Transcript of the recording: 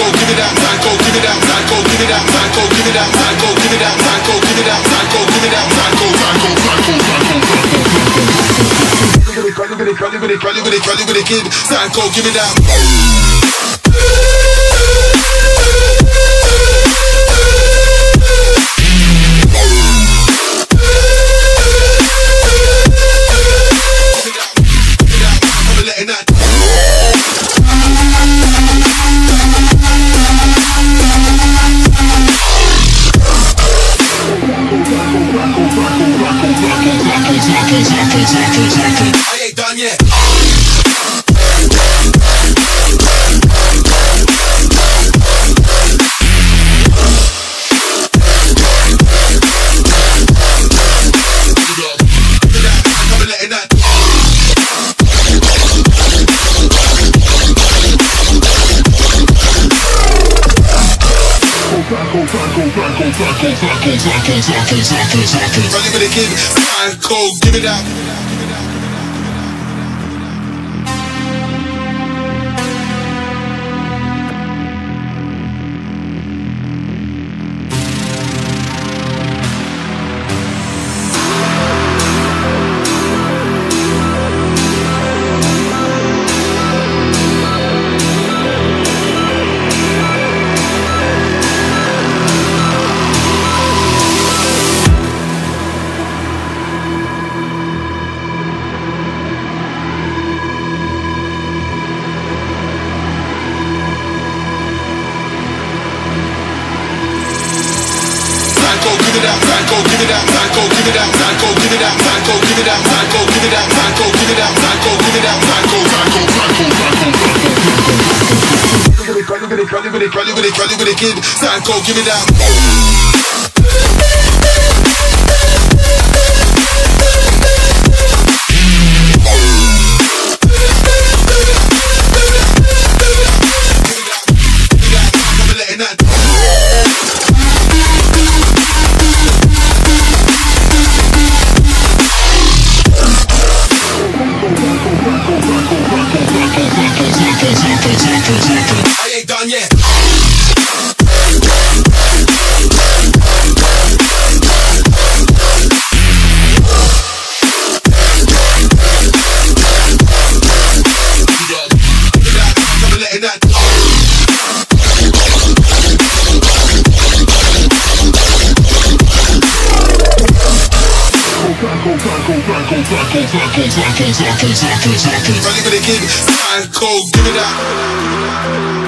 give it out, Psycho, give it out, Psycho, give it out, Psycho, give it out, Psycho, give it out, Psycho, give it out, Psycho, give it out, Psycho, Psycho, Psycho, Psycho, kid, Psycho, give it out. I ain't done yet. Psycho, give it out. Give it out, Psycho, give it out, Psycho, give it out, Psycho, give it out, Psycho, give it out, Psycho, give it out, Psycho, give it out, Psycho, give it out, Psycho, Psycho, Psycho, kid, Psycho, give it out. I ain't done yet. Psycho, give it out.